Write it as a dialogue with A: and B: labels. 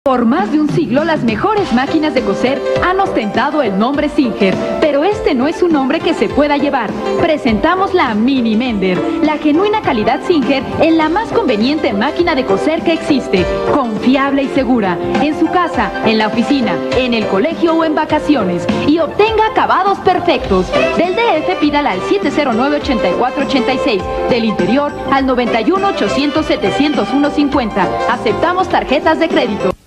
A: Por más de un siglo, las mejores máquinas de coser han ostentado el nombre Singer, pero este no es un nombre que se pueda llevar. Presentamos la Mini Mender, la genuina calidad Singer en la más conveniente máquina de coser que existe, confiable y segura, en su casa, en la oficina, en el colegio o en vacaciones, y obtenga acabados perfectos. Del DF pídala al 709-8486, del interior al 91-800-701-50. Aceptamos tarjetas de crédito.